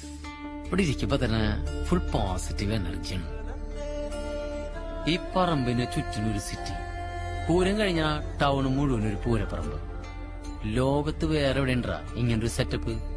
ഇവിടെ ഇരിക്കുമ്പോ തന്നെ ഫുൾ പോസിറ്റീവ് എനർജിയാണ്. ഈ പറമ്പിന് ചുറ്റിനൊരു സിറ്റി, പൂരം കഴിഞ്ഞാ ടൗൺ മുഴുവൻ ഒരു പൂരപ്പറമ്പ്. ലോകത്ത് വേറെ എവിടെ ഉണ്ടാ ഇങ്ങനൊരു സെറ്റപ്പ്?